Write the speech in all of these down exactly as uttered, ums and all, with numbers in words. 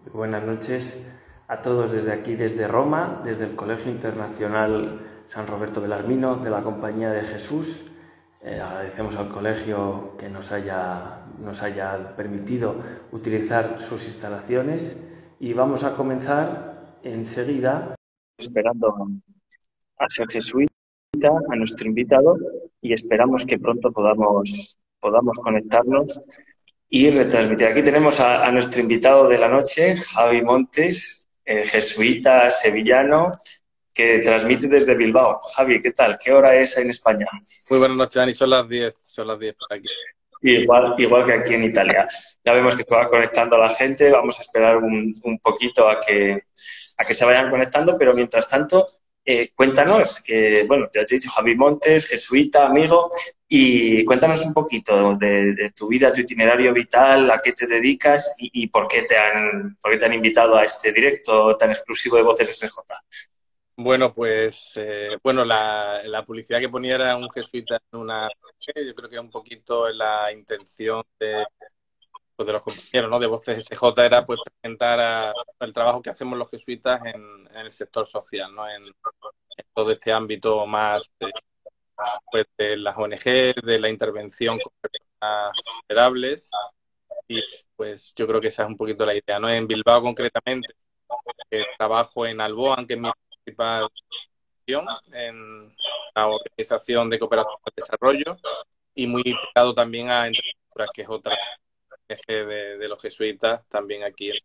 Buenas noches a todos desde aquí, desde Roma, desde el Colegio Internacional San Roberto Belarmino de la Compañía de Jesús. Eh, agradecemos al colegio que nos haya, nos haya permitido utilizar sus instalaciones y vamos a comenzar enseguida. Esperando a ser jesuita, a nuestro invitado, y esperamos que pronto podamos, podamos conectarnos y retransmitir. Aquí tenemos a, a nuestro invitado de la noche, Javi Montes, eh, jesuita sevillano, que transmite desde Bilbao. Javi, ¿qué tal? ¿Qué hora es en España? Muy buenas noches, Dani. Son las diez, son las diez por aquí. Igual, igual que aquí en Italia. Ya vemos que se va conectando la gente, vamos a esperar un, un poquito a que, a que se vayan conectando, pero mientras tanto, eh, cuéntanos, que bueno, te he dicho Javi Montes, jesuita, amigo, y cuéntanos un poquito de, de tu vida, tu itinerario vital, a qué te dedicas y, y por qué te han, por qué te han invitado a este directo tan exclusivo de Voces S J. Bueno, pues, eh, bueno, la, la publicidad que ponía era un jesuita en una... Yo creo que un poquito la intención de, pues, de los compañeros, ¿no? De Voces S J era pues presentar a, el trabajo que hacemos los jesuitas en, en el sector social, ¿no? En, en todo este ámbito más de, pues, de las O N G, de la intervención con personas vulnerables. Y pues yo creo que esa es un poquito la idea, ¿no? En Bilbao concretamente, eh, trabajo en Alboan, que es mi principal en la Organización de Cooperación al Desarrollo, y muy pegado también a Entrenatura, que es otra eje de, de los jesuitas, también aquí en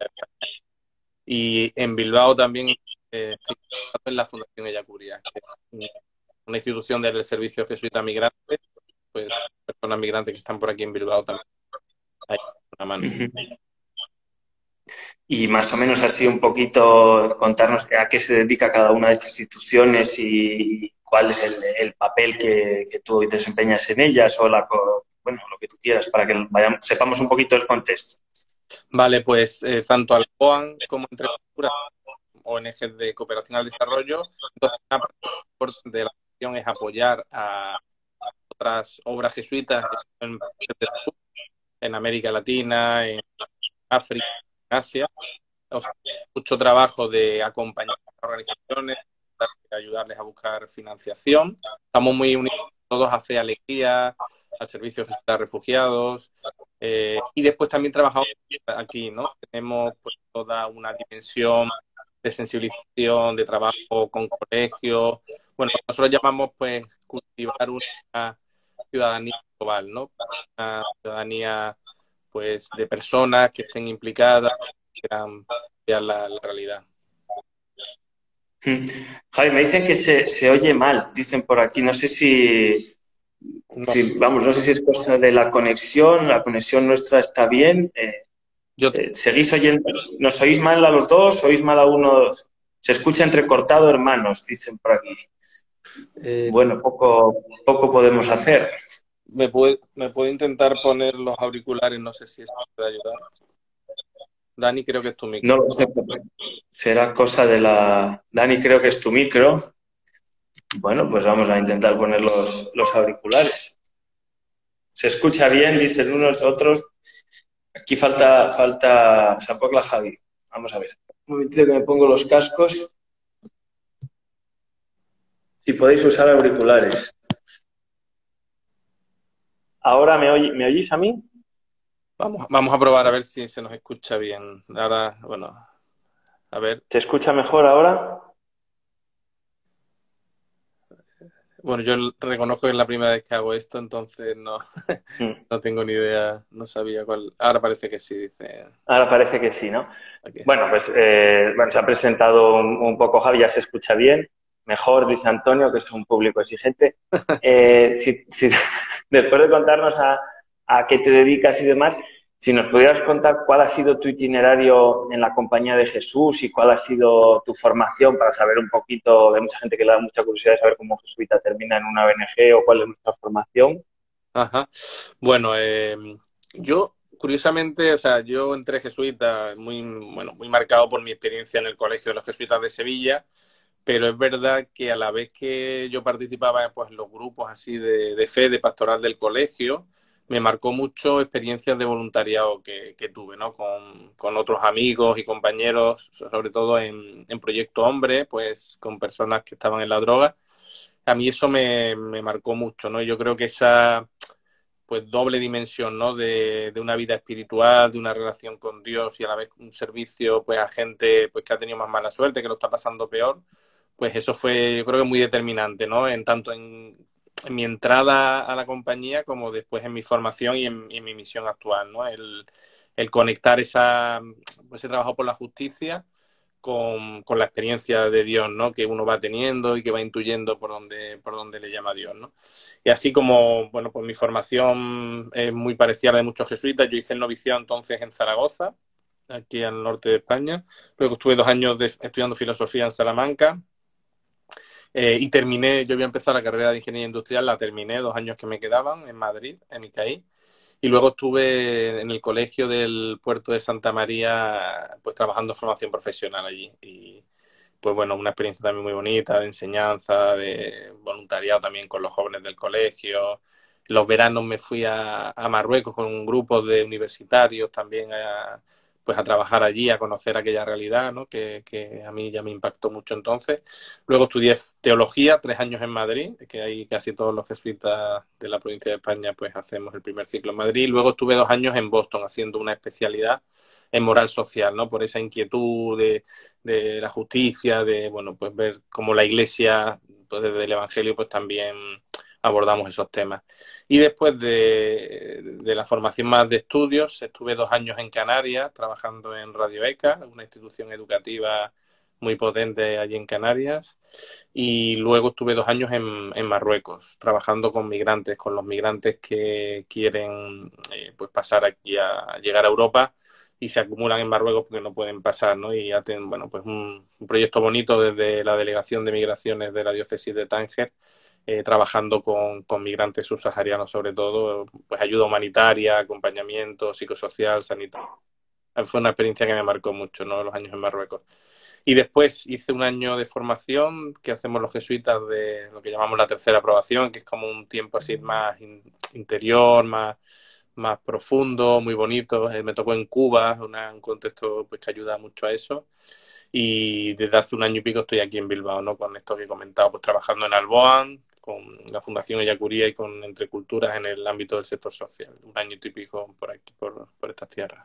Y en Bilbao también eh, estoy en la Fundación Ellacuría, que es una institución del Servicio Jesuita Migrante, pues personas migrantes que están por aquí en Bilbao también hay una mano. Y más o menos así un poquito contarnos a qué se dedica cada una de estas instituciones y cuál es el, el papel que, que tú desempeñas en ellas o la, bueno, lo que tú quieras para que vayamos, sepamos un poquito el contexto. Vale, pues eh, tanto Alcoan como Entrenatura, O N G de cooperación al desarrollo, entonces una parte importante de la acción es apoyar a otras obras jesuitas en, en América Latina, en África, en Asia. O sea, mucho trabajo de acompañar a organizaciones, ayudarles a buscar financiación. Estamos muy unidos todos a Fe y Alegría, al Servicio Jesuita de Refugiados, eh, y después también trabajamos aquí, ¿no? Tenemos pues toda una dimensión de sensibilización, de trabajo con colegios. Bueno, nosotros llamamos pues cultivar una ciudadanía global, ¿no? Una ciudadanía pues de personas que estén implicadas, que quieran cambiar la, la realidad. Javi, me dicen que se, se oye mal, dicen por aquí, no sé si, No, si, vamos, no sé si es cosa de la conexión, la conexión nuestra está bien. Eh, yo eh, ¿Seguís oyendo? ¿Nos oís mal a los dos? ¿Oís mal a uno? Se escucha entrecortado, hermanos, dicen por aquí. eh, Bueno, poco, poco podemos hacer. me puedo, me puedo intentar poner los auriculares, no sé si esto puede ayudar. Dani, creo que es tu micro. No lo sé, será cosa de la... Dani, creo que es tu micro. Bueno, pues vamos a intentar poner los, los auriculares. Se escucha bien, dicen unos, otros. Aquí falta, falta la Javi. Vamos a ver. Un momentito que me pongo los cascos. Si podéis usar auriculares. ¿Ahora me, oye, ¿me oís a mí? Vamos, vamos a probar a ver si se nos escucha bien. Ahora, bueno, a ver. ¿Se escucha mejor ahora? Bueno, yo reconozco que es la primera vez que hago esto, entonces no, Mm. no tengo ni idea, no sabía cuál. Ahora parece que sí, dice. Ahora parece que sí, ¿no? Aquí. Bueno, pues eh, bueno, se ha presentado un, un poco Javi, ya se escucha bien. Mejor, dice Antonio, que es un público exigente. Eh, si, si, después de contarnos a, a qué te dedicas y demás, si nos pudieras contar cuál ha sido tu itinerario en la Compañía de Jesús y cuál ha sido tu formación para saber un poquito, hay mucha gente que le da mucha curiosidad de saber cómo jesuita termina en una O N G o cuál es nuestra formación. Ajá. Bueno, eh, yo curiosamente, o sea, yo entré jesuita muy, bueno, muy marcado por mi experiencia en el Colegio de los Jesuitas de Sevilla, pero es verdad que a la vez que yo participaba pues, en los grupos así de, de fe, de pastoral del colegio, me marcó mucho experiencias de voluntariado que, que tuve, ¿no? Con, con otros amigos y compañeros, sobre todo en, en Proyecto Hombre, pues con personas que estaban en la droga. A mí eso me, me marcó mucho, ¿no? Yo creo que esa pues doble dimensión, ¿no? De, de una vida espiritual, de una relación con Dios y a la vez un servicio pues a gente pues que ha tenido más mala suerte, que lo está pasando peor, pues eso fue, yo creo que muy determinante, ¿no? En tanto en, en mi entrada a la compañía como después en mi formación y en, y en mi misión actual, ¿no? El, el conectar esa, ese trabajo por la justicia con, con la experiencia de Dios, ¿no? Que uno va teniendo y que va intuyendo por dónde, por dónde le llama a Dios, ¿no? Y así como, bueno, pues mi formación es muy parecida a la de muchos jesuitas. Yo hice el noviciado entonces en Zaragoza, aquí al norte de España. Luego estuve dos años de, estudiando filosofía en Salamanca. Eh, y terminé, yo había empezado la carrera de ingeniería industrial, la terminé dos años que me quedaban en Madrid, en I C A I. Y luego estuve en el colegio del puerto de Santa María, pues trabajando en formación profesional allí. Y pues bueno, una experiencia también muy bonita de enseñanza, de voluntariado también con los jóvenes del colegio. Los veranos me fui a, a Marruecos con un grupo de universitarios también a, pues a trabajar allí, a conocer aquella realidad, ¿no? Que, que a mí ya me impactó mucho entonces. Luego estudié teología, tres años en Madrid, que ahí casi todos los jesuitas de la provincia de España pues hacemos el primer ciclo en Madrid. Luego estuve dos años en Boston haciendo una especialidad en moral social, ¿no? Por esa inquietud de, de la justicia, de, bueno, pues ver cómo la Iglesia, pues desde el Evangelio, pues también abordamos esos temas. Y después de, de la formación más de estudios, estuve dos años en Canarias trabajando en Radio ECA, una institución educativa muy potente allí en Canarias, y luego estuve dos años en, en Marruecos trabajando con migrantes, con los migrantes que quieren eh, pues pasar aquí a, a llegar a Europa y se acumulan en Marruecos porque no pueden pasar, ¿no? Y hacen, bueno, pues un, un proyecto bonito desde la Delegación de Migraciones de la Diócesis de Tánger, eh, trabajando con, con migrantes subsaharianos sobre todo, pues ayuda humanitaria, acompañamiento psicosocial, sanitario. Fue una experiencia que me marcó mucho, ¿no? Los años en Marruecos. Y después hice un año de formación que hacemos los jesuitas de lo que llamamos la tercera aprobación, que es como un tiempo así más in, interior, más, más profundo, muy bonito. Eh, me tocó en Cuba, una, un contexto pues, que ayuda mucho a eso. Y desde hace un año y pico estoy aquí en Bilbao, ¿no? Con esto que he comentado, pues trabajando en Alboan, con la Fundación Ellacuría y con Entre Culturas en el ámbito del sector social. Un año y pico por aquí, por, por estas tierras.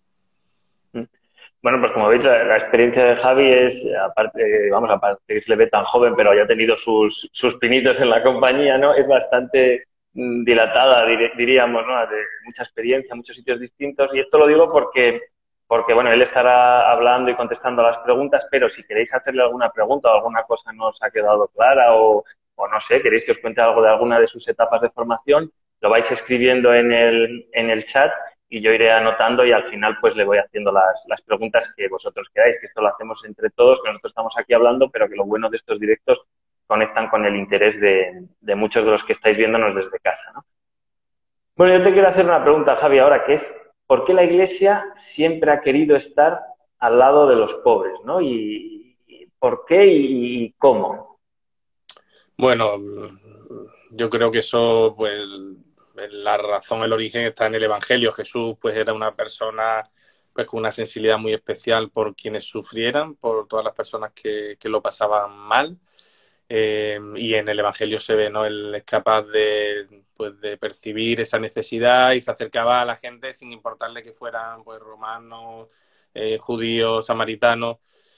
Bueno, pues como veis, la, la experiencia de Javi es, aparte, vamos, aparte que se le ve tan joven, pero haya tenido sus, sus pinitos en la compañía, ¿no? Es bastante mm, dilatada, dir, diríamos, ¿no? De mucha experiencia, muchos sitios distintos. Y esto lo digo porque, porque, bueno, él estará hablando y contestando a las preguntas, pero si queréis hacerle alguna pregunta o alguna cosa no os ha quedado clara o, o no sé, queréis que os cuente algo de alguna de sus etapas de formación, lo vais escribiendo en el, en el chat y yo iré anotando y al final pues le voy haciendo las, las preguntas que vosotros queráis, que esto lo hacemos entre todos, que nosotros estamos aquí hablando, pero que lo bueno de estos directos conectan con el interés de, de muchos de los que estáis viéndonos desde casa, ¿no? Bueno, yo te quiero hacer una pregunta, Javi, ahora, que es, ¿por qué la Iglesia siempre ha querido estar al lado de los pobres, ¿no? ¿Y, y por qué y, y cómo? Bueno, yo creo que eso, pues, la razón, el origen está en el Evangelio. Jesús, pues, era una persona, pues, con una sensibilidad muy especial por quienes sufrieran, por todas las personas que, que lo pasaban mal. Eh, y en el Evangelio se ve, ¿no? Él es capaz de, pues, de percibir esa necesidad y se acercaba a la gente sin importarle que fueran, pues, romanos, eh, judíos, samaritanos.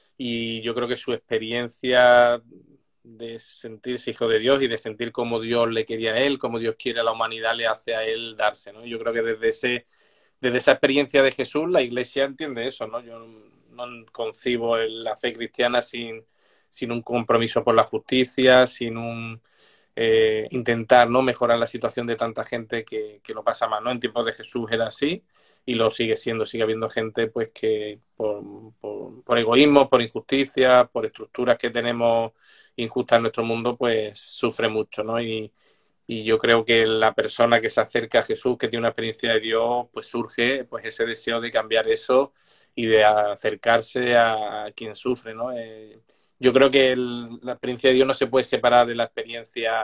Y yo creo que su experiencia de sentirse hijo de Dios y de sentir cómo Dios le quería a él, cómo Dios quiere a la humanidad, le hace a él darse, ¿no? Yo creo que desde ese, desde esa experiencia de Jesús, la Iglesia entiende eso, ¿no? Yo no concibo la fe cristiana sin, sin un compromiso por la justicia, sin un eh, intentar, ¿no? mejorar la situación de tanta gente que, que lo pasa mal, ¿no? En tiempos de Jesús era así y lo sigue siendo, sigue habiendo gente pues que por, por, por egoísmo, por injusticia, por estructuras que tenemos injustas en nuestro mundo, pues sufre mucho, ¿no? Y, y yo creo que la persona que se acerca a Jesús, que tiene una experiencia de Dios, pues surge pues ese deseo de cambiar eso y de acercarse a quien sufre, ¿no? Eh, yo creo que el, la experiencia de Dios no se puede separar de la experiencia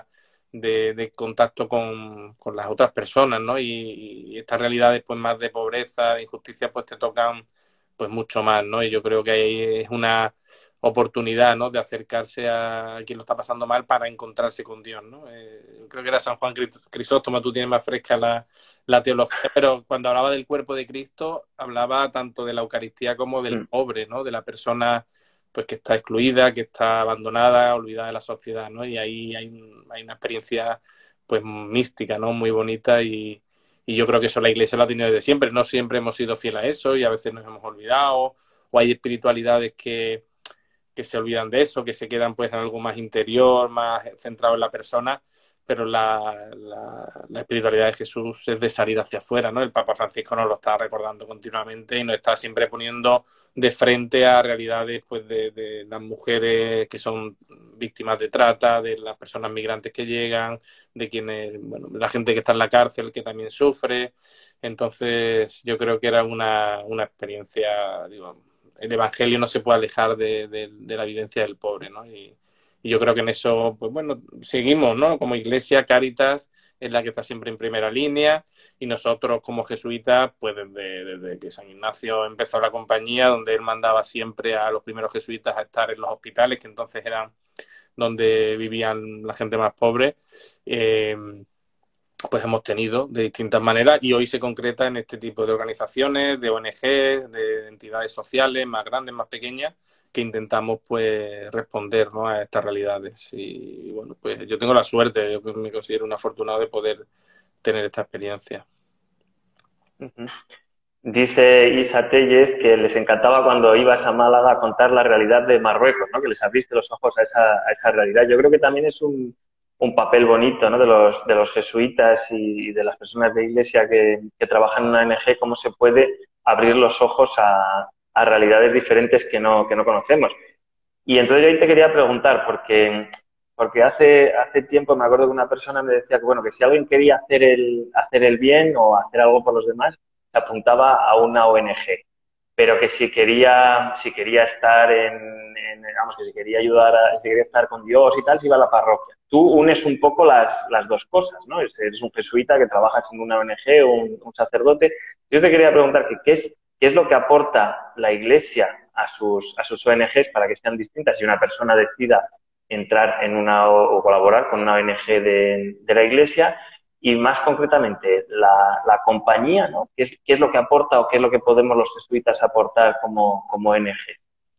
de, de contacto con, con las otras personas, ¿no? Y, y estas realidades pues más de pobreza, de injusticia, pues te tocan pues mucho más, ¿no? Y yo creo que ahí es una oportunidad, ¿no? De acercarse a quien lo está pasando mal para encontrarse con Dios, ¿no? Eh, creo que era San Juan Crisóstomo, tú tienes más fresca la, la teología, pero cuando hablaba del cuerpo de Cristo, hablaba tanto de la Eucaristía como del pobre, ¿no? De la persona pues que está excluida, que está abandonada, olvidada de la sociedad, ¿no? Y ahí hay, hay una experiencia pues mística, ¿no? Muy bonita y, y yo creo que eso la Iglesia lo ha tenido desde siempre. No siempre hemos sido fieles a eso y a veces nos hemos olvidado, o hay espiritualidades que que se olvidan de eso, que se quedan pues en algo más interior, más centrado en la persona, pero la, la, la espiritualidad de Jesús es de salir hacia afuera, ¿no? El Papa Francisco nos lo está recordando continuamente y nos está siempre poniendo de frente a realidades pues de, de las mujeres que son víctimas de trata, de las personas migrantes que llegan, de quienes, bueno, la gente que está en la cárcel que también sufre. Entonces yo creo que era una, una experiencia, digo, el Evangelio no se puede alejar de, de, de la vivencia del pobre, ¿no? Y, y yo creo que en eso, pues bueno, seguimos, ¿no? Como Iglesia, Cáritas es la que está siempre en primera línea y nosotros como jesuitas, pues desde, desde que San Ignacio empezó la compañía, donde él mandaba siempre a los primeros jesuitas a estar en los hospitales, que entonces eran donde vivían la gente más pobre, eh, pues hemos tenido de distintas maneras y hoy se concreta en este tipo de organizaciones, de O N Ges, de entidades sociales más grandes, más pequeñas, que intentamos pues responder, ¿no? A estas realidades. Y bueno, pues yo tengo la suerte, yo me considero un afortunado de poder tener esta experiencia. Uh-huh. Dice Isa Tellez que les encantaba cuando ibas a Málaga a contar la realidad de Marruecos, ¿no? Que les abriste los ojos a esa, a esa realidad. Yo creo que también es un un papel bonito, ¿no? de los de los jesuitas y de las personas de Iglesia que, que trabajan en una O N Ge, cómo se puede abrir los ojos a, a realidades diferentes que no, que no conocemos. Y entonces yo ahí te quería preguntar, porque, porque hace, hace tiempo me acuerdo que una persona me decía que, bueno, que si alguien quería hacer el, hacer el bien o hacer algo por los demás, se apuntaba a una O N Ge. Pero que si quería, si quería estar en, en, vamos, que si quería ayudar, a, si quería estar con Dios y tal, se iba a la parroquia. Tú unes un poco las, las dos cosas, ¿no? Eres un jesuita que trabajas en una O N Ge o un, un sacerdote. Yo te quería preguntar que, ¿qué es, qué es lo que aporta la Iglesia a sus, a sus O N Ges para que sean distintas? Si una persona decida entrar en una o, o colaborar con una O N Ge de, de la Iglesia, y más concretamente la, la compañía, ¿no? ¿Qué es, ¿Qué es lo que aporta o qué es lo que podemos los jesuitas aportar como, como O N Ge?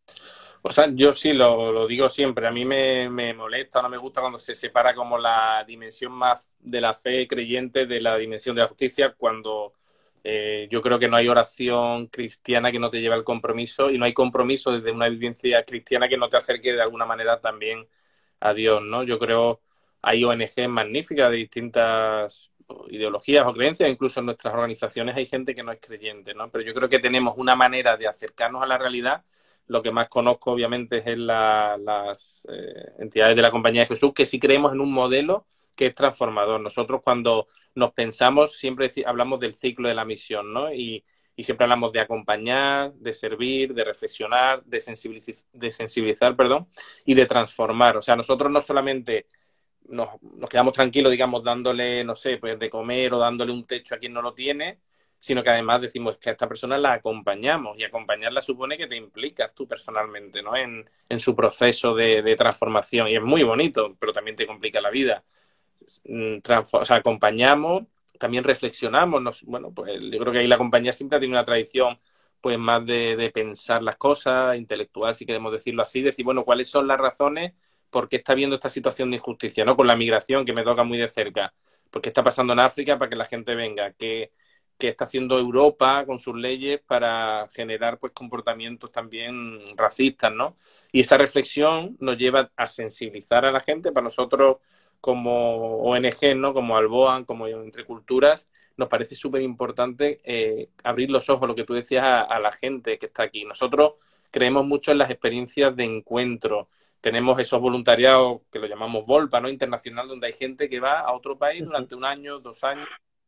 O sea, yo sí lo, lo digo siempre. A mí me, me molesta, no me gusta cuando se separa como la dimensión más de la fe creyente de la dimensión de la justicia, cuando eh, yo creo que no hay oración cristiana que no te lleve al compromiso y no hay compromiso desde una vivencia cristiana que no te acerque de alguna manera también a Dios, ¿no? Yo creo hay O N Ges magníficas de distintas ideologías o creencias, incluso en nuestras organizaciones hay gente que no es creyente, ¿no? Pero yo creo que tenemos una manera de acercarnos a la realidad. Lo que más conozco, obviamente, es la, las eh, entidades de la Compañía de Jesús, que sí creemos en un modelo que es transformador. Nosotros cuando nos pensamos, siempre hablamos del ciclo de la misión, ¿no? Y, y siempre hablamos de acompañar, de servir, de reflexionar, de sensibilizar, de sensibilizar, perdón, y de transformar. O sea, nosotros no solamente nos, nos quedamos tranquilos, digamos, dándole, no sé, pues de comer o dándole un techo a quien no lo tiene, sino que además decimos que a esta persona la acompañamos y acompañarla supone que te implicas tú personalmente, ¿no? En, en su proceso de, de transformación y es muy bonito, pero también te complica la vida. Transform- o sea, acompañamos, también reflexionamos, nos, bueno, pues yo creo que ahí la compañía siempre tiene una tradición pues más de, de pensar las cosas, intelectual, si queremos decirlo así, decir, bueno, ¿cuáles son las razones por qué está habiendo esta situación de injusticia, ¿no? Con la migración, que me toca muy de cerca, por qué está pasando en África para que la gente venga, que que está haciendo Europa con sus leyes para generar pues comportamientos también racistas, ¿no? Y esa reflexión nos lleva a sensibilizar a la gente. Para nosotros como O N Ge, ¿no? Como Alboan, como Entre Culturas, nos parece súper importante eh, abrir los ojos, lo que tú decías, a, a la gente que está aquí. Nosotros creemos mucho en las experiencias de encuentro. Tenemos esos voluntariados que lo llamamos Volpa, ¿no? Internacional, donde hay gente que va a otro país durante un año, dos años,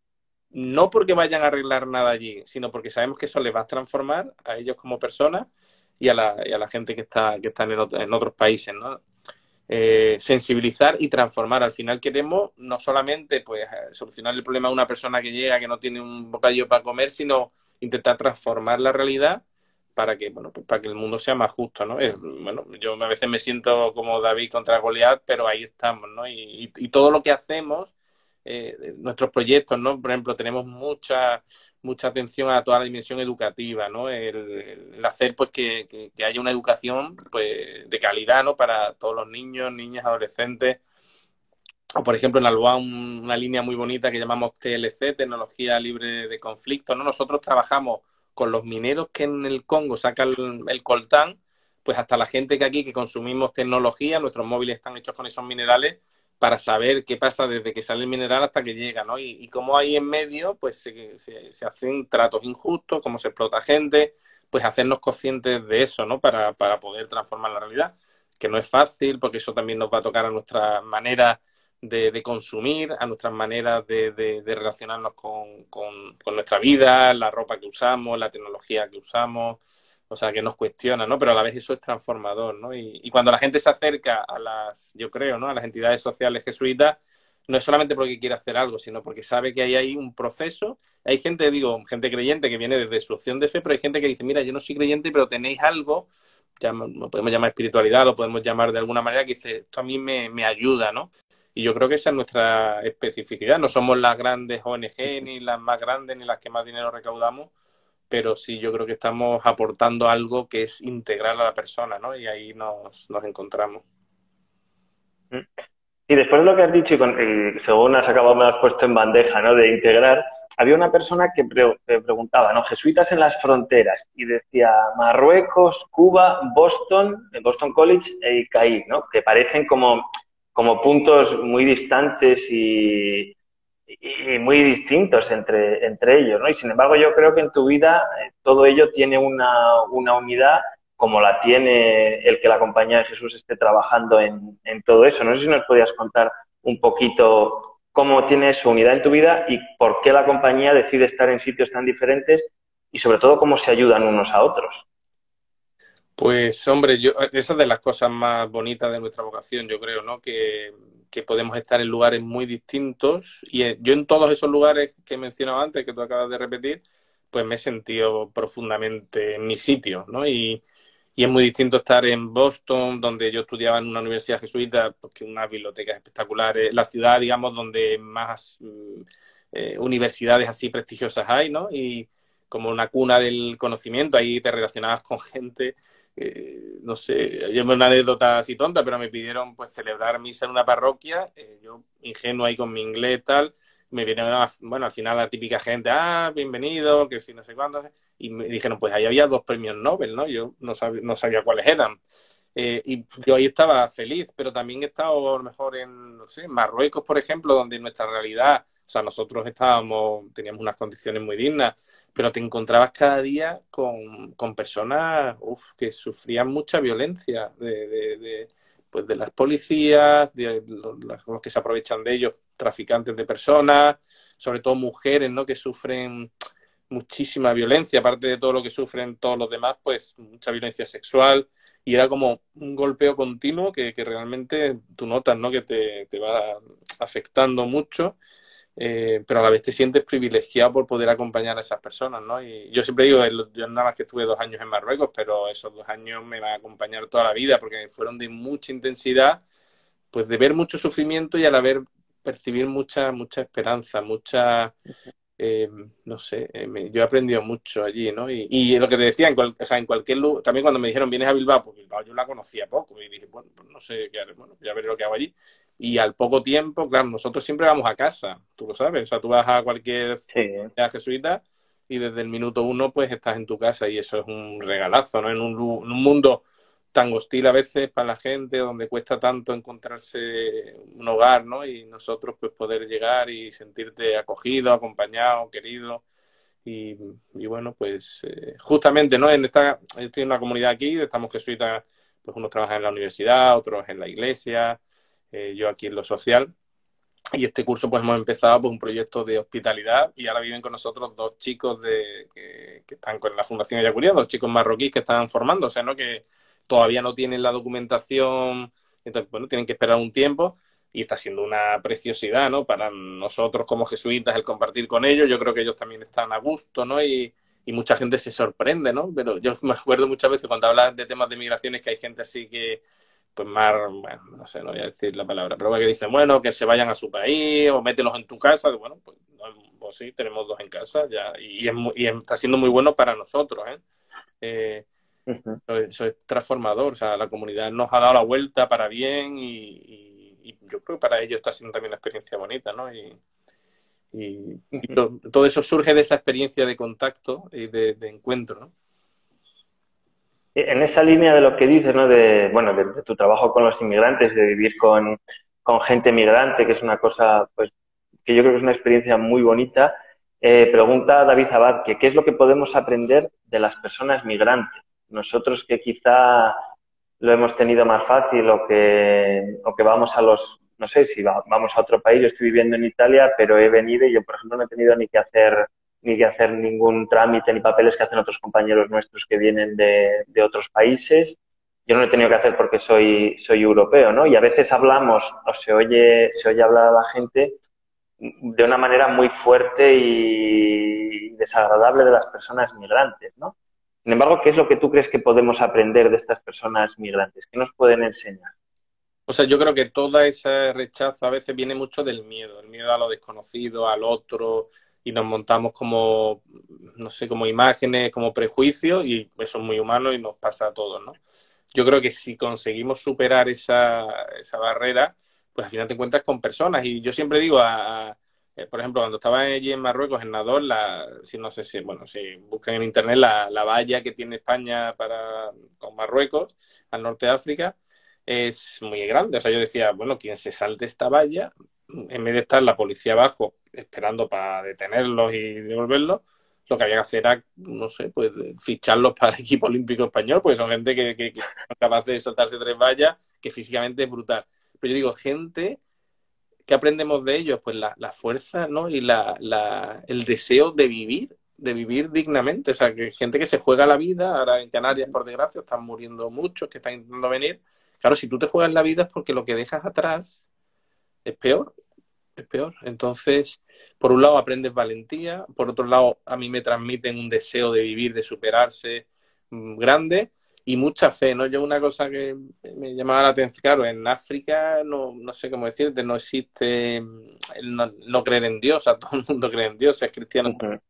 no porque vayan a arreglar nada allí, sino porque sabemos que eso les va a transformar a ellos como personas y a la, y a la gente que está, que está en, otro, en otros países, ¿no? eh, sensibilizar y transformar. Al final queremos no solamente pues solucionar el problema de una persona que llega, que no tiene un bocadillo para comer, sino intentar transformar la realidad para que, bueno, pues para que el mundo sea más justo, ¿no? Es, bueno, yo a veces me siento como David contra Goliat, pero ahí estamos, ¿no? Y, y, y todo lo que hacemos, eh, nuestros proyectos, ¿no? Por ejemplo, tenemos mucha mucha atención a toda la dimensión educativa, ¿no? El, el hacer, pues, que, que, que haya una educación, pues, de calidad, ¿no? Para todos los niños, niñas, adolescentes. O, por ejemplo, en Alboa, un, una línea muy bonita que llamamos T L C, Tecnología Libre de Conflicto, ¿no? Nosotros trabajamos con los mineros que en el Congo sacan el, el coltán, pues hasta la gente que aquí que consumimos tecnología, nuestros móviles están hechos con esos minerales, para saber qué pasa desde que sale el mineral hasta que llega, ¿no? Y, y cómo ahí en medio, pues se, se, se hacen tratos injustos, cómo se explota gente, pues hacernos conscientes de eso, ¿no? Para, para poder transformar la realidad, que no es fácil, porque eso también nos va a tocar a nuestra manera de, de consumir, a nuestras maneras de, de, de relacionarnos con, con, con nuestra vida, la ropa que usamos, la tecnología que usamos, o sea, que nos cuestiona, ¿no? Pero a la vez eso es transformador, ¿no? Y, y cuando la gente se acerca a las, yo creo, ¿no? A las entidades sociales jesuitas, no es solamente porque quiere hacer algo, sino porque sabe que hay ahí un proceso. Hay gente, digo, gente creyente que viene desde su opción de fe, pero hay gente que dice, mira, yo no soy creyente, pero tenéis algo, lo podemos llamar espiritualidad, lo podemos llamar de alguna manera, que dice, esto a mí me, me ayuda, ¿no? Y yo creo que esa es nuestra especificidad. No somos las grandes O N G, ni las más grandes, ni las que más dinero recaudamos, pero sí yo creo que estamos aportando algo que es integral a la persona, ¿no? Y ahí nos, nos encontramos. Y después de lo que has dicho, y, con, y según has acabado, me has puesto en bandeja, ¿no? De integrar, había una persona que, pre, que preguntaba, ¿no? Jesuitas en las fronteras, y decía Marruecos, Cuba, Boston, Boston College e I C A I, ¿no? Que parecen como, como puntos muy distantes y, y muy distintos entre, entre ellos, ¿no? Y sin embargo yo creo que en tu vida eh, todo ello tiene una, una unidad como la tiene el que la Compañía de Jesús esté trabajando en, en todo eso. No sé si nos podías contar un poquito cómo tiene su unidad en tu vida y por qué la compañía decide estar en sitios tan diferentes y sobre todo cómo se ayudan unos a otros. Pues, hombre, yo, esa es de las cosas más bonitas de nuestra vocación, yo creo, ¿no? Que, que podemos estar en lugares muy distintos y yo en todos esos lugares que he mencionado antes, que tú acabas de repetir, pues me he sentido profundamente en mi sitio, ¿no? Y, y es muy distinto estar en Boston, donde yo estudiaba en una universidad jesuita, porque unas bibliotecas espectaculares, la ciudad, digamos, donde más eh, universidades así prestigiosas hay, ¿no? Y como una cuna del conocimiento, ahí te relacionabas con gente, eh, no sé, yo me una anécdota así tonta, pero me pidieron pues celebrar misa en una parroquia, eh, yo ingenuo ahí con mi inglés tal, me vinieron, bueno, al final la típica gente, ah, bienvenido, que si no sé cuándo, y me dijeron, pues ahí había dos premios Nobel, ¿no? Yo no sabía, no sabía cuáles eran. Eh, y yo ahí estaba feliz, pero también he estado a lo mejor en, no sé, en Marruecos, por ejemplo, donde nuestra realidad, o sea, nosotros estábamos, teníamos unas condiciones muy dignas, pero te encontrabas cada día con, con personas uf, que sufrían mucha violencia de, de, de, pues de las policías, de los, los que se aprovechan de ellos, traficantes de personas, sobre todo mujeres, ¿no? Que sufren muchísima violencia, aparte de todo lo que sufren todos los demás, pues mucha violencia sexual, y era como un golpeo continuo que, que realmente tú notas, ¿no? Que te, te va afectando mucho, eh, pero a la vez te sientes privilegiado por poder acompañar a esas personas, ¿no? Y yo siempre digo, yo nada más que estuve dos años en Marruecos, pero esos dos años me van a acompañar toda la vida, porque fueron de mucha intensidad, pues de ver mucho sufrimiento y a la vez percibir mucha, mucha esperanza, mucha... Eh, no sé, eh, me, yo he aprendido mucho allí, ¿no? Y, y lo que te decía, en, cual, o sea, en cualquier lugar, también cuando me dijeron, ¿vienes a Bilbao? Pues Bilbao yo la conocía poco y dije, bueno, pues no sé qué haré, bueno, ya veré lo que hago allí. Y al poco tiempo, claro, nosotros siempre vamos a casa, tú lo sabes, o sea, tú vas a cualquier ciudad jesuita y desde el minuto uno pues estás en tu casa y eso es un regalazo, ¿no? En un, en un mundo tan hostil a veces para la gente, donde cuesta tanto encontrarse un hogar, ¿no? Y nosotros pues poder llegar y sentirte acogido, acompañado, querido. Y, y bueno, pues eh, justamente, ¿no? En esta, yo estoy en una comunidad aquí, estamos jesuitas, pues unos trabajan en la universidad, otros en la iglesia, eh, yo aquí en lo social. Y este curso pues hemos empezado pues un proyecto de hospitalidad y ahora viven con nosotros dos chicos de, que, que están con la Fundación Ayacuría, dos chicos marroquíes que están formándose, ¿no? Que todavía no tienen la documentación Entonces, bueno, tienen que esperar un tiempo y está siendo una preciosidad, ¿no? Para nosotros como jesuitas el compartir con ellos. Yo creo que ellos también están a gusto, ¿no? Y, y mucha gente se sorprende, ¿no? Pero yo me acuerdo muchas veces cuando hablas de temas de migraciones que hay gente así que, pues más, bueno, no sé, no voy a decir la palabra, pero que dicen, bueno, que se vayan a su país o mételos en tu casa. Bueno, pues, pues sí, tenemos dos en casa ya y, es muy, y está siendo muy bueno para nosotros, ¿eh? Eh, Ujú. eso, eso es transformador, o sea, la comunidad nos ha dado la vuelta para bien y, y, y yo creo que para ellos está siendo también una experiencia bonita, ¿no? Y, y, y Ujú. to, todo eso surge de esa experiencia de contacto y de, de encuentro, ¿no? En esa línea de lo que dices, ¿no? De, bueno, de, de tu trabajo con los inmigrantes, de vivir con, con gente migrante, que es una cosa, pues, que yo creo que es una experiencia muy bonita. Eh, pregunta David Abad que qué es lo que podemos aprender de las personas migrantes. Nosotros que quizá lo hemos tenido más fácil o que, o que vamos a los, no sé si va, vamos a otro país, yo estoy viviendo en Italia, pero he venido y yo, por ejemplo, no he tenido ni que hacer ni que hacer ningún trámite ni papeles que hacen otros compañeros nuestros que vienen de, de otros países. Yo no lo he tenido que hacer porque soy, soy europeo, ¿no? Y a veces hablamos o se oye, se oye hablar a la gente de una manera muy fuerte y desagradable de las personas migrantes, ¿no? Sin embargo, ¿qué es lo que tú crees que podemos aprender de estas personas migrantes? ¿Qué nos pueden enseñar? O sea, yo creo que todo ese rechazo a veces viene mucho del miedo, el miedo a lo desconocido, al otro, y nos montamos como, no sé, como imágenes, como prejuicios, y eso es muy humano y nos pasa a todos, ¿no? Yo creo que si conseguimos superar esa, esa barrera, pues al final te encuentras con personas. Y yo siempre digo, a, a, eh, por ejemplo, cuando estaba allí en Marruecos, en Nador, la, si no sé si, bueno, si buscan en internet la, la valla que tiene España para, con Marruecos, al norte de África, es muy grande. O sea, yo decía, bueno, quien se salte esta valla, en vez de estar la policía abajo esperando para detenerlos y devolverlos, lo que había que hacer era, no sé, pues ficharlos para el equipo olímpico español, porque son gente que, que, que es capaz de saltarse tres vallas, que físicamente es brutal. Pero yo digo, gente, ¿qué aprendemos de ellos? Pues la, la fuerza, ¿no? Y la, la, el deseo de vivir, de vivir dignamente. O sea, que gente que se juega la vida, ahora en Canarias, por desgracia, están muriendo muchos que están intentando venir. Claro, si tú te juegas la vida es porque lo que dejas atrás es peor, es peor. Entonces, por un lado aprendes valentía, por otro lado a mí me transmiten un deseo de vivir, de superarse mmm, grande y mucha fe, ¿no? Yo una cosa que me llamaba la atención, claro, en África no, no sé cómo decirte, no existe el no, no creer en Dios, o sea, todo el mundo cree en Dios, es cristiano. Uh-huh.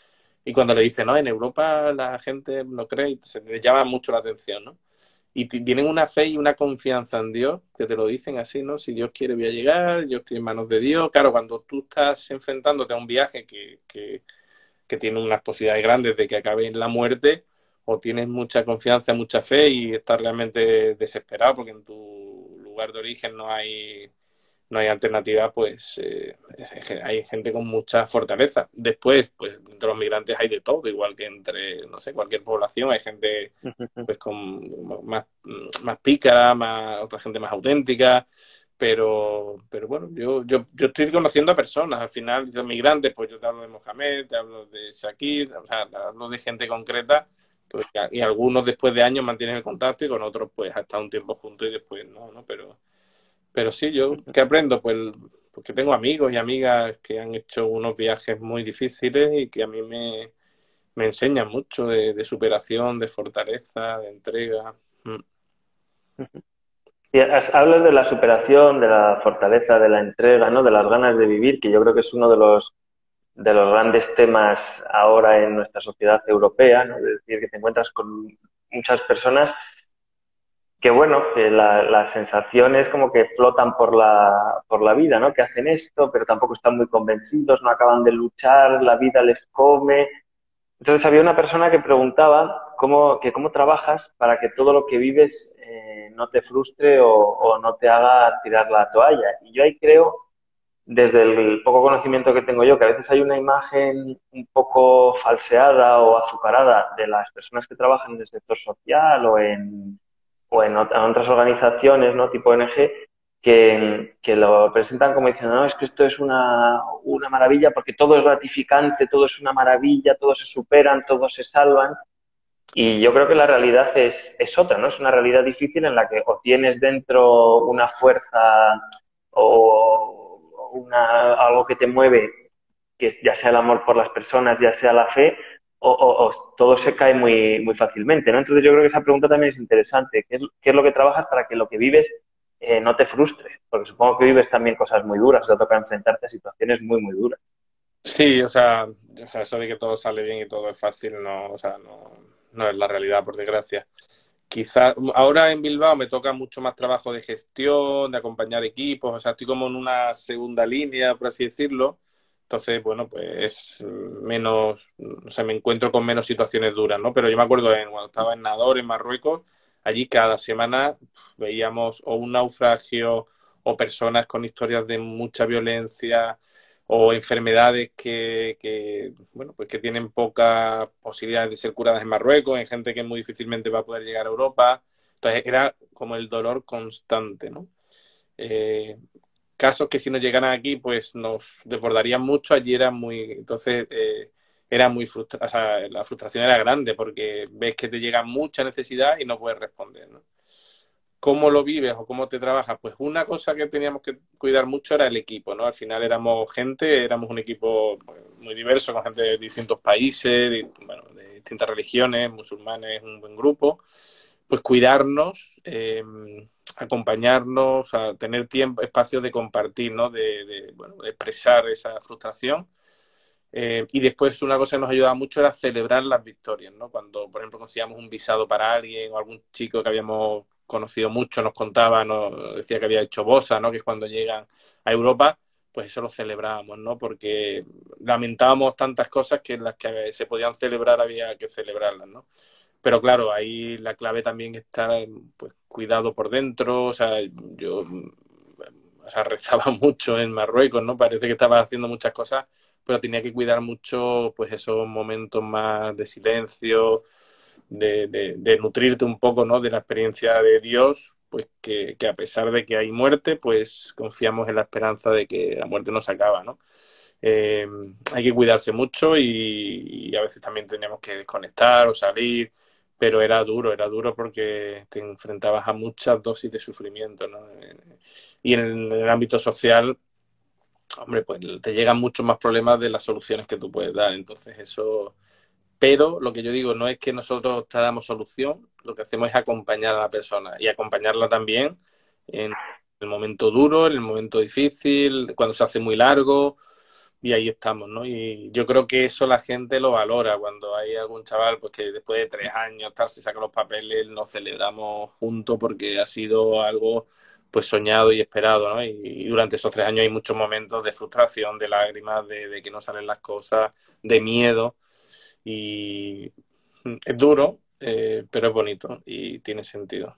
Y cuando le dicen, no, en Europa la gente no cree, se le llama mucho la atención, ¿no? Y tienen una fe y una confianza en Dios, que te lo dicen así, ¿no? Si Dios quiere voy a llegar, yo estoy en manos de Dios. Claro, cuando tú estás enfrentándote a un viaje que, que, que tiene unas posibilidades grandes de que acabe en la muerte, o tienes mucha confianza, mucha fe y estás realmente desesperado porque en tu lugar de origen no hay, no hay alternativa, pues eh, hay gente con mucha fortaleza. Después, pues entre los migrantes hay de todo, igual que entre, no sé, cualquier población, hay gente pues con más, más pícara, más, otra gente más auténtica, pero, pero bueno, yo, yo, yo estoy conociendo a personas, al final, de migrantes, pues yo te hablo de Mohamed, te hablo de Shakir, o sea, te hablo de gente concreta, pues, y algunos después de años mantienen el contacto y con otros pues hasta un tiempo juntos y después no, ¿no? Pero, pero sí, yo, ¿qué aprendo? Pues porque tengo amigos y amigas que han hecho unos viajes muy difíciles y que a mí me, me enseñan mucho de, de superación, de fortaleza, de entrega. Mm. Y has- hablas de la superación, de la fortaleza, de la entrega, ¿no? De las ganas de vivir, que yo creo que es uno de los, de los grandes temas ahora en nuestra sociedad europea, ¿no? Es decir, que te encuentras con muchas personas que, bueno, que la, la sensación es como que flotan por la, por la vida, ¿no? Que hacen esto, pero tampoco están muy convencidos, no acaban de luchar, la vida les come. Entonces había una persona que preguntaba cómo, que cómo trabajas para que todo lo que vives eh, no te frustre o, o no te haga tirar la toalla. Y yo ahí creo, desde el poco conocimiento que tengo yo, que a veces hay una imagen un poco falseada o azucarada de las personas que trabajan en el sector social o en, o en, ot- en otras organizaciones, ¿no? Tipo O N G, que, que lo presentan como diciendo, no, es que esto es una, una maravilla porque todo es gratificante, todo es una maravilla, todos se superan, todos se salvan. Y yo creo que la realidad es, es otra, ¿no? Es una realidad difícil en la que o tienes dentro una fuerza o una, algo que te mueve, que ya sea el amor por las personas, ya sea la fe, o, o- o todo se cae muy, muy fácilmente, ¿no? Entonces yo creo que esa pregunta también es interesante. ¿Qué es, qué es lo que trabajas para que lo que vives eh, no te frustre? Porque supongo que vives también cosas muy duras, te toca enfrentarte a situaciones muy, muy duras. Sí, o sea, o sea, eso de que todo sale bien y todo es fácil, no, o sea, no, no es la realidad, por desgracia. Quizás ahora en Bilbao me toca mucho más trabajo de gestión, de acompañar equipos, o sea, estoy como en una segunda línea, por así decirlo. Entonces, bueno, pues menos, o sea, me encuentro con menos situaciones duras, ¿no? Pero yo me acuerdo en, cuando estaba en Nador, en Marruecos, allí cada semana veíamos o un naufragio o personas con historias de mucha violencia o enfermedades que, que, bueno, pues que tienen pocas posibilidades de ser curadas en Marruecos, en gente que muy difícilmente va a poder llegar a Europa. Entonces era como el dolor constante, ¿no? Eh, casos que si nos llegaran aquí, pues nos desbordarían mucho. Allí era muy, entonces eh, era muy frustrante, o sea, la frustración era grande porque ves que te llega mucha necesidad y no puedes responder, ¿no? ¿Cómo lo vives o cómo te trabajas? Pues una cosa que teníamos que cuidar mucho era el equipo, ¿no? Al final éramos gente, éramos un equipo pues, muy diverso, con gente de distintos países, de, bueno, de distintas religiones, musulmanes, un buen grupo. Pues cuidarnos, eh, acompañarnos, a tener tiempo, espacios de compartir, ¿no? De, de, bueno, de expresar esa frustración. Eh, y después una cosa que nos ayudaba mucho era celebrar las victorias, ¿no? Cuando, por ejemplo, conseguíamos un visado para alguien o algún chico que habíamos conocido mucho nos contaba, nos decía que había hecho bosa, ¿no? Que es cuando llegan a Europa, pues eso lo celebrábamos, ¿no? Porque lamentábamos tantas cosas que en las que se podían celebrar había que celebrarlas, ¿no? Pero claro, ahí la clave también está, pues, cuidado por dentro, o sea, yo, o sea, rezaba mucho en Marruecos, ¿no? Parece que estaba haciendo muchas cosas, pero tenía que cuidar mucho, pues, esos momentos más de silencio, de, de, de nutrirte un poco, ¿no? De la experiencia de Dios, pues que, que, a pesar de que hay muerte, pues confiamos en la esperanza de que la muerte no se acaba, ¿no? Eh, hay que cuidarse mucho y, y a veces también teníamos que desconectar o salir, pero era duro, era duro porque te enfrentabas a muchas dosis de sufrimiento, ¿no? Y en el ámbito social, hombre, pues te llegan muchos más problemas de las soluciones que tú puedes dar. Entonces eso... Pero lo que yo digo no es que nosotros te damos solución, lo que hacemos es acompañar a la persona y acompañarla también en el momento duro, en el momento difícil, cuando se hace muy largo, y ahí estamos, ¿no? Y yo creo que eso la gente lo valora cuando hay algún chaval pues que después de tres años tal se saca los papeles, nos celebramos juntos porque ha sido algo pues soñado y esperado, ¿no? Y, y durante esos tres años hay muchos momentos de frustración, de lágrimas, de, de que no salen las cosas, de miedo y es duro, eh, pero es bonito y tiene sentido.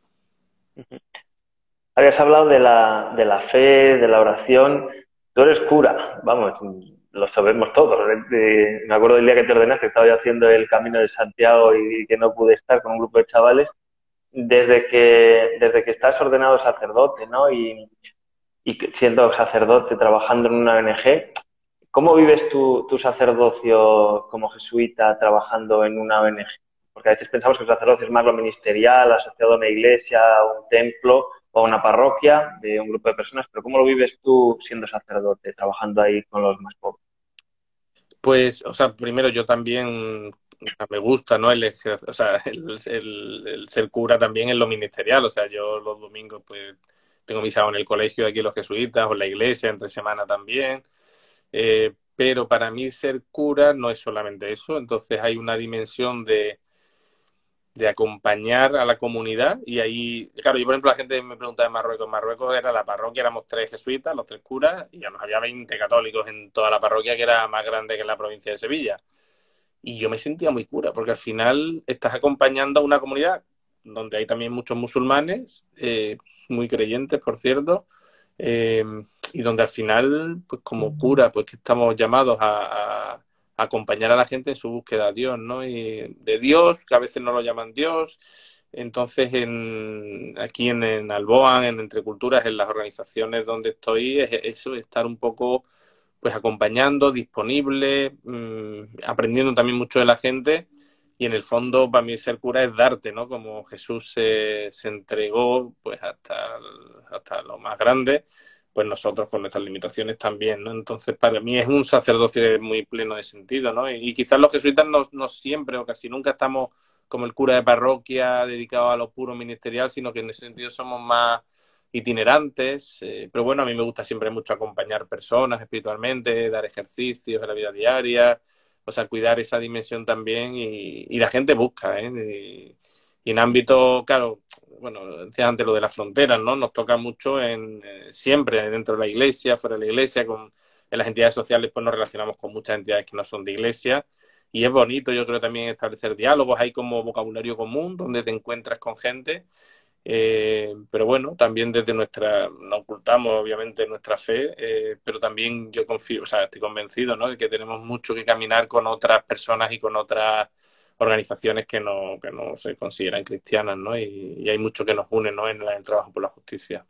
Habías hablado de la, de la fe, de la oración. Tú eres cura, vamos, lo sabemos todos. De- de- me acuerdo del día que te ordenaste, estaba yo haciendo el Camino de Santiago y que no pude estar con un grupo de chavales. Desde que, desde que estás ordenado sacerdote, ¿no? Y, y que- siendo sacerdote, trabajando en una O N G, ¿cómo vives tu, tu sacerdocio como jesuita trabajando en una O N G? Porque a veces pensamos que el sacerdocio es más lo ministerial, asociado a una iglesia, a un templo o a una parroquia de un grupo de personas, pero ¿cómo lo vives tú siendo sacerdote, trabajando ahí con los más pobres? Pues, o sea, primero yo también me gusta, ¿no? El, ejer- o sea, el, el- el ser cura también en lo ministerial. O sea, yo los domingos, pues, tengo misa en el colegio aquí los jesuitas o en la iglesia, entre semana también. Eh, pero para mí ser cura no es solamente eso. Entonces hay una dimensión de, de acompañar a la comunidad y ahí, claro, yo por ejemplo la gente me pregunta de Marruecos, en Marruecos era la parroquia, éramos tres jesuitas, los tres curas y ya nos había veinte católicos en toda la parroquia que era más grande que en la provincia de Sevilla y yo me sentía muy cura porque al final estás acompañando a una comunidad donde hay también muchos musulmanes, eh, muy creyentes por cierto, eh, y donde al final pues como cura pues que estamos llamados a, a acompañar a la gente en su búsqueda de Dios, ¿no? Y de Dios, que a veces no lo llaman Dios. Entonces, en, aquí en, en Alboan, en Entre Culturas, en las organizaciones donde estoy, es eso, estar un poco pues acompañando, disponible, mmm, aprendiendo también mucho de la gente y en el fondo para mí ser cura es darte, ¿no? Como Jesús se, se entregó pues hasta, hasta lo más grande, pues nosotros con nuestras limitaciones también, ¿no? Entonces para mí es un sacerdocio muy pleno de sentido, ¿no? Y, y quizás los jesuitas no, no siempre o casi nunca estamos como el cura de parroquia dedicado a lo puro ministerial, sino que en ese sentido somos más itinerantes, eh, pero bueno, a mí me gusta siempre mucho acompañar personas espiritualmente, dar ejercicios en la vida diaria, o sea, cuidar esa dimensión también y, y la gente busca, ¿eh? Y, y en ámbito, claro, bueno, decías antes lo de las fronteras, ¿no? Nos toca mucho en eh, siempre dentro de la iglesia, fuera de la iglesia, con, en las entidades sociales pues nos relacionamos con muchas entidades que no son de iglesia y es bonito, yo creo, también establecer diálogos, hay como vocabulario común donde te encuentras con gente. Eh, pero bueno, también desde nuestra, no ocultamos obviamente nuestra fe, eh, pero también yo confío, o sea, estoy convencido, ¿no? De que tenemos mucho que caminar con otras personas y con otras organizaciones que no, que no se consideran cristianas, ¿no? Y, y hay mucho que nos une, ¿no? En, la, en el trabajo por la justicia.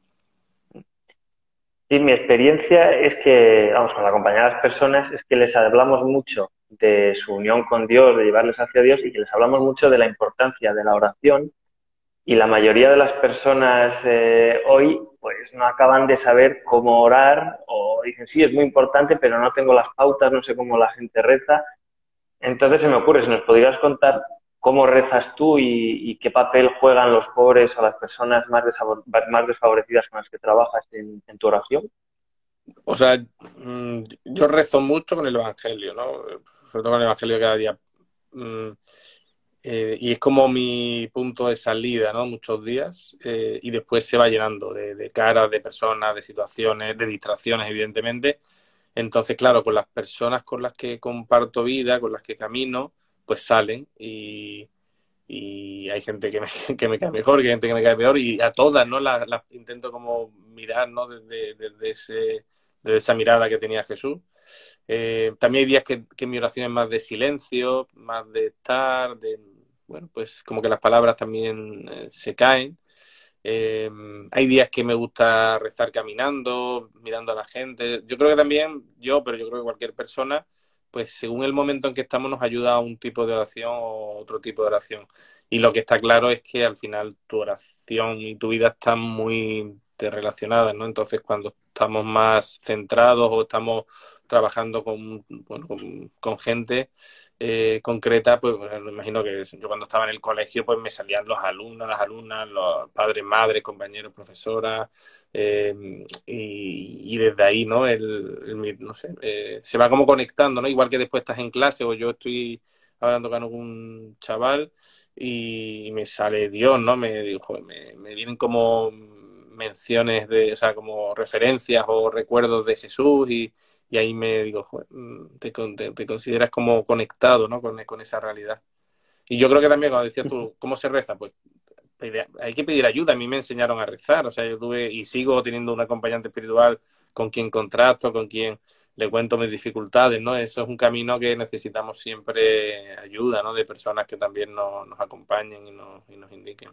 Sí, mi experiencia es que, vamos, con la compañía de las personas, es que les hablamos mucho de su unión con Dios, de llevarles hacia Dios y que les hablamos mucho de la importancia de la oración. Y la mayoría de las personas eh, hoy pues no acaban de saber cómo orar o dicen, sí, es muy importante, pero no tengo las pautas, no sé cómo la gente reza. Entonces se me ocurre, si nos podrías contar cómo rezas tú y, y qué papel juegan los pobres o las personas más, más desfavorecidas con las que trabajas en, en tu oración. O sea, yo rezo mucho con el Evangelio, ¿no? Sobre todo con el Evangelio cada día. Eh, y es como mi punto de salida, ¿no? Muchos días, eh, y después se va llenando de, de caras, de personas, de situaciones, de distracciones, evidentemente. Entonces, claro, con las personas con las que comparto vida, con las que camino, pues salen y, y hay gente que me, que me cae mejor, que hay gente que me cae peor, y a todas, ¿no? Las, las intento como mirar, ¿no? Desde, desde, ese, desde esa mirada que tenía Jesús. Eh, también hay días que, que mi oración es más de silencio, más de estar, de, bueno, pues como que las palabras también eh, se caen. Eh, hay días que me gusta rezar caminando, mirando a la gente. Yo creo que también yo, pero yo creo que cualquier persona, pues según el momento en que estamos nos ayuda a un tipo de oración o otro tipo de oración. Y lo que está claro es que al final tu oración y tu vida están muy interrelacionadas, ¿no? Entonces cuando estamos más centrados o estamos trabajando con, bueno, con, con gente eh, concreta, pues bueno, me imagino que yo cuando estaba en el colegio pues me salían los alumnos, las alumnas, los padres, madres, compañeros, profesoras, eh, y, y desde ahí, ¿no? El, el no sé, eh, se va como conectando, ¿no? Igual que después estás en clase o yo estoy hablando con algún chaval y me sale Dios, ¿no? Me, digo, me, me vienen como menciones de, o sea, como referencias o recuerdos de Jesús y, y ahí me digo, joder, te, te, te consideras como conectado, ¿no? Con, con esa realidad. Y yo creo que también, cuando decías tú, ¿cómo se reza? Pues hay que pedir ayuda. A mí me enseñaron a rezar, o sea, yo tuve y sigo teniendo un acompañante espiritual con quien contrasto, con quien le cuento mis dificultades, ¿no? Eso es un camino que necesitamos siempre ayuda, ¿no? De personas que también nos, nos acompañen y nos, y nos indiquen.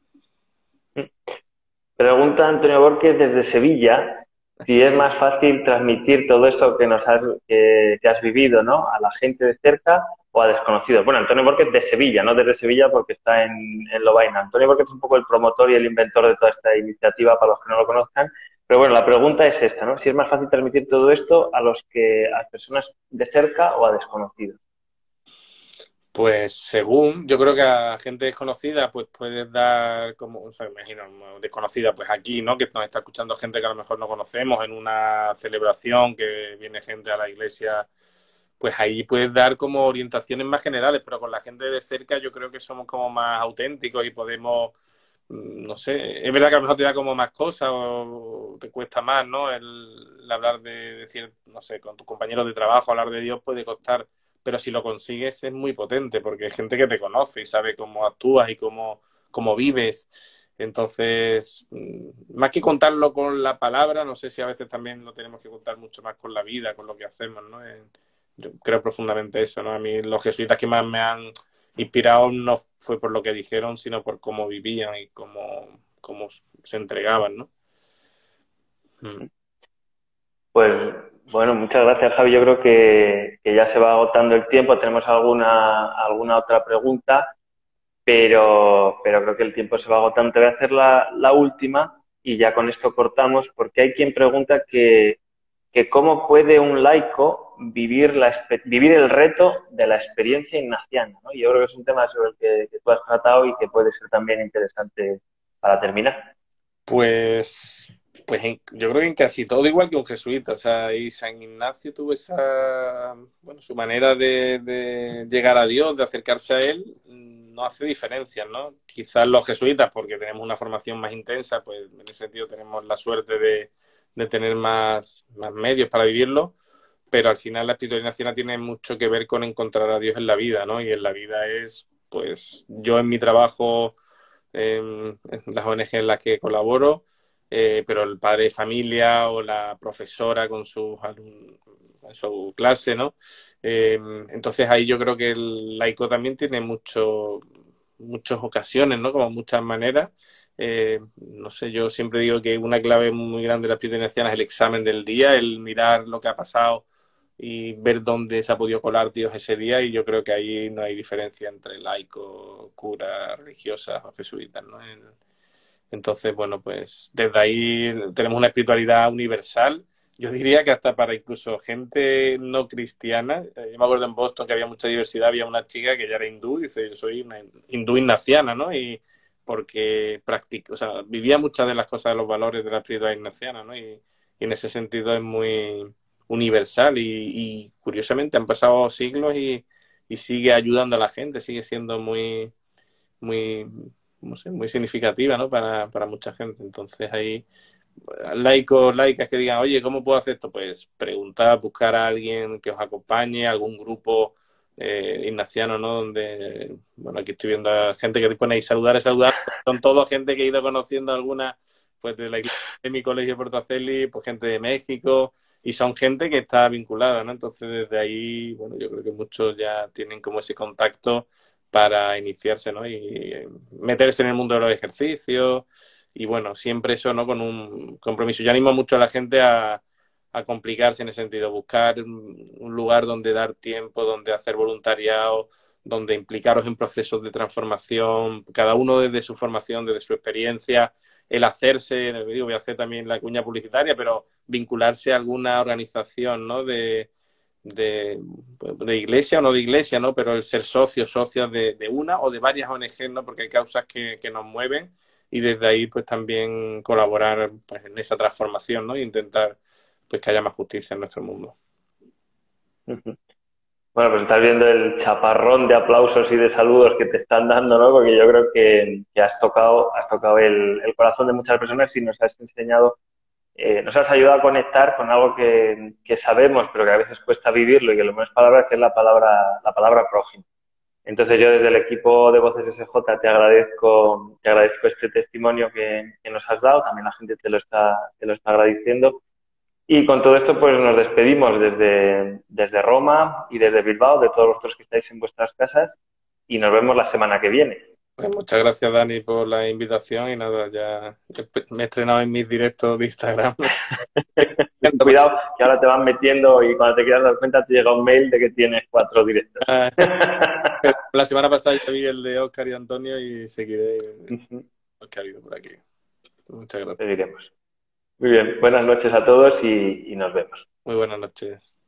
Pregunta Antonio Borges desde Sevilla si es más fácil transmitir todo eso que nos has, que, que has vivido, ¿no? A la gente de cerca o a desconocidos. Bueno, Antonio Borges de Sevilla, no desde Sevilla porque está en, en Lovaina. Antonio Borges es un poco el promotor y el inventor de toda esta iniciativa para los que no lo conozcan. Pero bueno, la pregunta es esta, ¿no? Si es más fácil transmitir todo esto a los que, a las personas de cerca o a desconocidos. Pues según, yo creo que a gente desconocida pues puedes dar como, o sea, imagino, desconocida pues aquí, ¿no? Que nos está escuchando gente que a lo mejor no conocemos en una celebración, que viene gente a la iglesia, pues ahí puedes dar como orientaciones más generales, pero con la gente de cerca yo creo que somos como más auténticos y podemos, no sé, es verdad que a lo mejor te da como más cosas o te cuesta más, ¿no? El, el hablar de decir, no sé, con tus compañeros de trabajo, hablar de Dios puede costar, pero si lo consigues es muy potente porque hay gente que te conoce y sabe cómo actúas y cómo, cómo vives. Entonces, más que contarlo con la palabra, no sé si a veces también lo tenemos que contar mucho más con la vida, con lo que hacemos, ¿no? Yo creo profundamente eso, ¿no? A mí los jesuitas que más me han inspirado no fue por lo que dijeron, sino por cómo vivían y cómo, cómo se entregaban, ¿no? Pues Bueno, muchas gracias, Javi. Yo creo que, que ya se va agotando el tiempo. Tenemos alguna, alguna otra pregunta, pero, pero creo que el tiempo se va agotando. Te voy a hacer la, la última y ya con esto cortamos, porque hay quien pregunta que, que cómo puede un laico vivir, la, vivir el reto de la experiencia ignaciana, ¿no? Y yo creo que es un tema sobre el que, que tú has tratado y que puede ser también interesante para terminar. Pues, pues en- yo creo que en casi todo igual que un jesuita, o sea, y San Ignacio tuvo esa, bueno, su manera de, de llegar a Dios, de acercarse a él, mm, no hace diferencias, ¿no? Quizás los jesuitas, porque tenemos una formación más intensa, pues en ese sentido tenemos la suerte de, de tener más, más medios para vivirlo, pero al final la espiritualidad nacional tiene mucho que ver con encontrar a Dios en la vida, ¿no? Y en la vida es, pues, yo en mi trabajo en, en las O N G en las que colaboro, eh, pero el padre de familia o la profesora con sus alumnos en su clase, ¿no? Eh, entonces ahí yo creo que el laico también tiene mucho, muchas ocasiones, ¿no? Como muchas maneras. Eh, no sé, yo siempre digo que una clave muy grande de la espiritualidad es el examen del día, el mirar lo que ha pasado y ver dónde se ha podido colar Dios ese día, y yo creo que ahí no hay diferencia entre laico, cura, religiosas o jesuitas, ¿no? Entonces, bueno, pues desde ahí tenemos una espiritualidad universal. Yo diría que hasta para incluso gente no cristiana. Yo me acuerdo en Boston que había mucha diversidad, había una chica que ya era hindú, y dice, yo soy una hindú ignaciana, ¿no? Y porque practica, o sea, vivía muchas de las cosas, de los valores de la espiritualidad ignaciana, ¿no? Y, y en ese sentido es muy universal y, y curiosamente han pasado siglos y, y sigue ayudando a la gente, sigue siendo muy, muy, no sé, muy significativa, ¿no? Para, para mucha gente. Entonces ahí, laicos, laicas que digan, oye, ¿cómo puedo hacer esto? Pues preguntar, buscar a alguien que os acompañe, algún grupo eh, ignaciano, ¿no? Donde, bueno, aquí estoy viendo a gente que pone ahí saludar y saludar. Son todos gente que he ido conociendo, alguna pues de la iglesia de mi colegio Portaceli, pues gente de México, y son gente que está vinculada, ¿no? Entonces desde ahí, bueno, yo creo que muchos ya tienen como ese contacto para iniciarse, ¿no? Y meterse en el mundo de los ejercicios y, bueno, siempre eso, ¿no? Con un compromiso. Yo animo mucho a la gente a, a complicarse en ese sentido, buscar un, un lugar donde dar tiempo, donde hacer voluntariado, donde implicaros en procesos de transformación, cada uno desde su formación, desde su experiencia, el hacerse, digo, voy a hacer también la cuña publicitaria, pero vincularse a alguna organización, ¿no? De, de, de iglesia o no de iglesia, ¿no? Pero el ser socios, socios de, de una o de varias O N G, ¿no? Porque hay causas que, que nos mueven, y desde ahí pues también colaborar pues, en esa transformación, ¿no? E intentar pues que haya más justicia en nuestro mundo. Bueno, pues estás viendo el chaparrón de aplausos y de saludos que te están dando, ¿no? Porque yo creo que, que has tocado, has tocado el, el corazón de muchas personas y nos has enseñado, eh, nos has ayudado a conectar con algo que, que sabemos, pero que a veces cuesta vivirlo y que lo menos palabras, que es la palabra, la palabra prójimo. Entonces yo desde el equipo de Voces S J te agradezco, te agradezco este testimonio que, que nos has dado, también la gente te lo está, te lo está agradeciendo. Y con todo esto, pues nos despedimos desde, desde Roma y desde Bilbao, de todos vosotros que estáis en vuestras casas, y nos vemos la semana que viene. Pues muchas gracias, Dani, por la invitación, y nada, ya me he estrenado en mis directos de Instagram. Cuidado, que ahora te van metiendo y cuando te quieras dar cuenta te llega un mail de que tienes cuatro directos. La semana pasada ya vi el de Óscar y Antonio y seguiré lo que ha habido por aquí. Muchas gracias. Seguiremos. Muy bien, buenas noches a todos y, y nos vemos. Muy buenas noches.